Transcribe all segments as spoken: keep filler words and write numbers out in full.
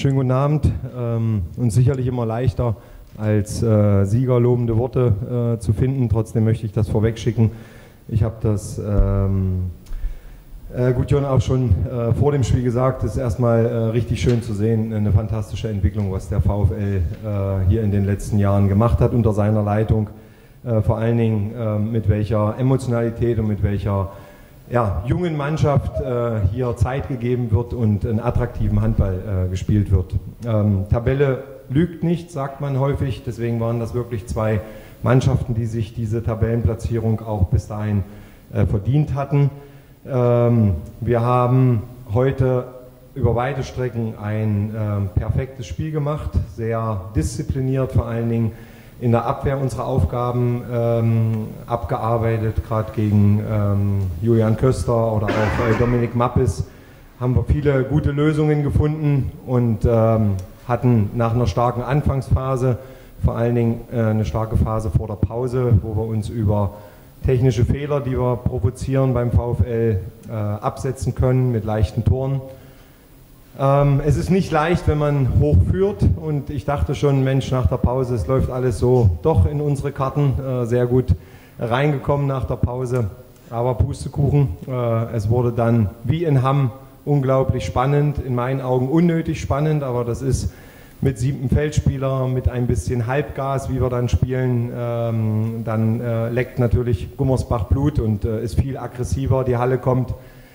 schönen guten Abend. Ähm, und sicherlich immer leichter, als äh, Sieger lobende Worte äh, zu finden. Trotzdem möchte ich das vorweg schicken. Ich habe das ähm, äh, Gudjon auch schon äh, vor dem Spiel gesagt. Es ist erstmal äh, richtig schön zu sehen. Eine fantastische Entwicklung, was der VfL äh, hier in den letzten Jahren gemacht hat unter seiner Leitung. Äh, vor allen Dingen äh, mit welcher Emotionalität und mit welcher ja, jungen Mannschaft äh, hier Zeit gegeben wird und einen attraktiven Handball äh, gespielt wird. Ähm, Tabelle lügt nicht, sagt man häufig, deswegen waren das wirklich zwei Mannschaften, die sich diese Tabellenplatzierung auch bis dahin äh, verdient hatten. Ähm, wir haben heute über weite Strecken ein äh, perfektes Spiel gemacht, sehr diszipliniert, vor allen Dingen in der Abwehr unsere Aufgaben ähm, abgearbeitet, gerade gegen ähm, Julian Köster oder auch äh, Dominik Mappes haben wir viele gute Lösungen gefunden und ähm, hatten nach einer starken Anfangsphase vor allen Dingen äh, eine starke Phase vor der Pause, wo wir uns über technische Fehler, die wir provozieren beim VfL, äh, absetzen können mit leichten Toren. Ähm, es ist nicht leicht, wenn man hoch führt und ich dachte schon, Mensch, nach der Pause, es läuft alles so doch in unsere Karten, äh, sehr gut reingekommen nach der Pause, aber Pustekuchen, äh, es wurde dann wie in Hamm unglaublich spannend, in meinen Augen unnötig spannend, aber das ist mit siebten Feldspieler, mit ein bisschen Halbgas, wie wir dann spielen, ähm, dann äh, leckt natürlich Gummersbach Blut und äh, ist viel aggressiver, die Halle kommt.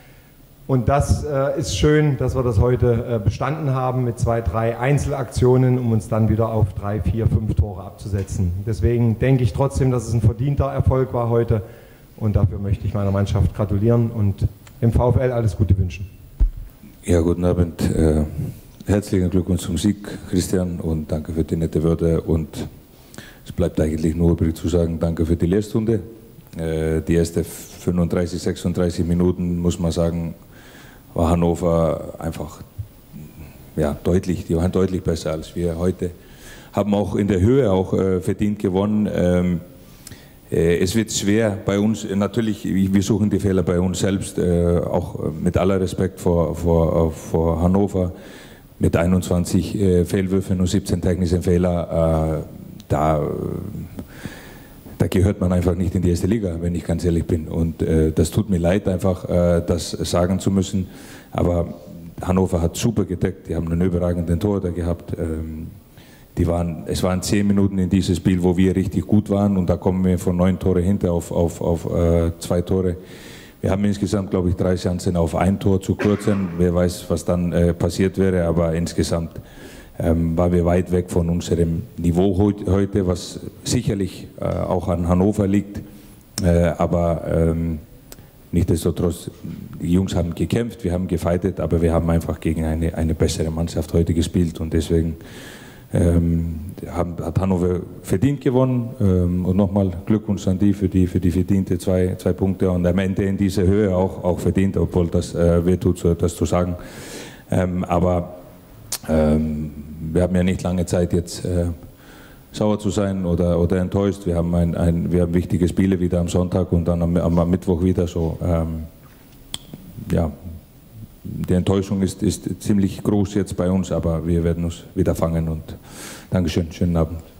Und das äh, ist schön, dass wir das heute äh, bestanden haben mit zwei, drei Einzelaktionen, um uns dann wieder auf drei, vier, fünf Tore abzusetzen. Deswegen denke ich trotzdem, dass es ein verdienter Erfolg war heute und dafür möchte ich meiner Mannschaft gratulieren und dem VfL alles Gute wünschen. Ja, guten Abend. Äh, herzlichen Glückwunsch zum Sieg, Christian, und danke für die nette Wörter. Und es bleibt eigentlich nur übrig zu sagen, danke für die Lehrstunde. Äh, die ersten fünfunddreißig, sechsunddreißig Minuten, muss man sagen, war Hannover einfach ja, deutlich, die waren deutlich besser als wir heute. Haben auch in der Höhe auch äh, verdient gewonnen. Ähm, äh, es wird schwer bei uns, natürlich, wir suchen die Fehler bei uns selbst, äh, auch mit aller Respekt vor, vor, vor Hannover, mit einundzwanzig äh, Fehlwürfen und siebzehn technischen Fehler, äh, da, da gehört man einfach nicht in die erste Liga, wenn ich ganz ehrlich bin. Und äh, das tut mir leid, einfach äh, das sagen zu müssen. Aber Hannover hat super gedeckt, die haben einen überragenden Torhüter gehabt. Ähm, die waren, es waren zehn Minuten in dieses Spiel, wo wir richtig gut waren und da kommen wir von neun Tore hinter auf, auf, auf äh, zwei Tore. Wir haben insgesamt, glaube ich, drei Chancen auf ein Tor zu kürzen. Wer weiß, was dann äh, passiert wäre, aber insgesamt ähm, waren wir weit weg von unserem Niveau heute, was sicherlich äh, auch an Hannover liegt. Äh, aber ähm, nichtsdestotrotz, die Jungs haben gekämpft, wir haben gefeitet, aber wir haben einfach gegen eine, eine bessere Mannschaft heute gespielt und deswegen ähm, haben, hat Hannover verdient gewonnen ähm, und nochmal Glückwunsch an die für die, für die verdiente zwei, zwei Punkte und am Ende in dieser Höhe auch, auch verdient, obwohl das äh, wehtut, das zu sagen. Ähm, aber ähm, wir haben ja nicht lange Zeit jetzt äh, sauer zu sein oder, oder enttäuscht. Wir haben, ein, ein, wir haben wichtige Spiele wieder am Sonntag und dann am, am Mittwoch wieder so. Ähm, ja, die Enttäuschung ist, ist ziemlich groß jetzt bei uns, aber wir werden uns wieder fangen und Dankeschön, schönen Abend.